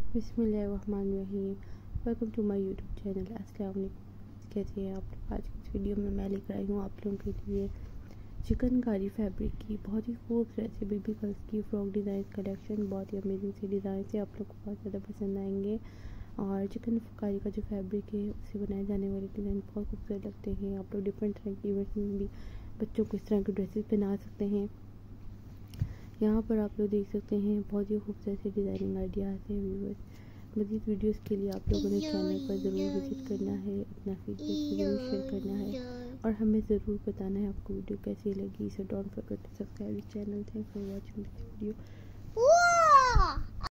बिस्मिल्लाहिर्रहमानिर्रहीम। Welcome to my YouTube channel. अस्सलाम वालेकुम। कैसे हैं आप लोग? आज की इस वीडियो में मैं लेकर आई हूँ आप लोगों के लिए चिकनकारी फैब्रिक की बहुत ही खूबसूरत से बेबी गर्ल्स की फ्रॉक डिज़ाइन कलेक्शन। बहुत ही अमेजिंग से डिज़ाइन से आप लोग को बहुत ज़्यादा पसंद आएंगे। और चिकनकारी का जो फैब्रिक है उससे बनाए जाने वाले डिज़ाइन बहुत खूबसूरत लगते हैं। आप लोग डिफरेंट तरह के इवेंट्स में भी बच्चों को इस तरह के ड्रेसेस पहना सकते हैं। यहाँ पर आप लोग देख सकते हैं बहुत ही खूबसूरत से डिज़ाइनिंग आइडियाज़ हैं। व्यूअर्स, मज़ीद वीडियोस के लिए आप लोगों ने चैनल पर ज़रूर विजिट करना है, अपना फीडबैक ज़रूर शेयर करना है और हमें ज़रूर बताना है आपको वीडियो कैसी लगी। So don't forget to subscribe this channel. Thanks for watching this video.